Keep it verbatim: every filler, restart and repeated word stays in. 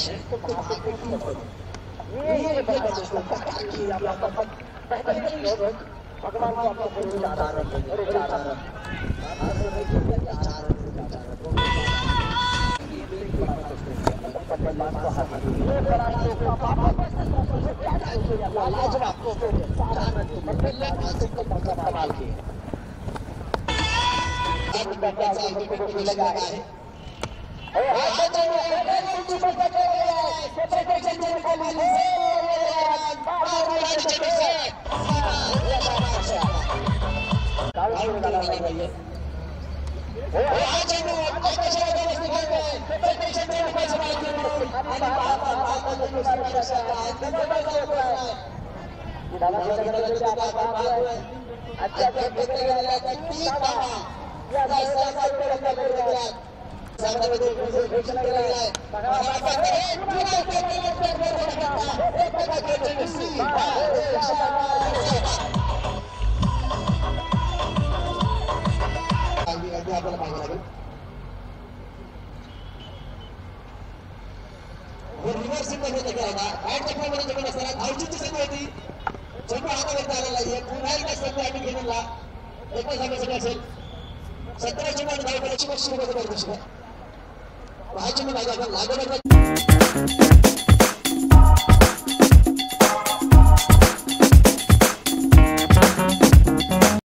असे ये भगवान को आपको पूरी चार रन अरे चार रन कमाल की लगा है रिव्हर्स होते करायला बॅट टेक्नॉलॉजी जमीन असताना धावचीची संधी होती चेंडू हातावरती आलेला आहे पुन्हा एकदा संधी आम्ही घेतला एकच सांगायसाठी असेल सतरा चेंडू धाव करायची बक्षीस रुपये पाहिजे हा चेंडू लागला लागणार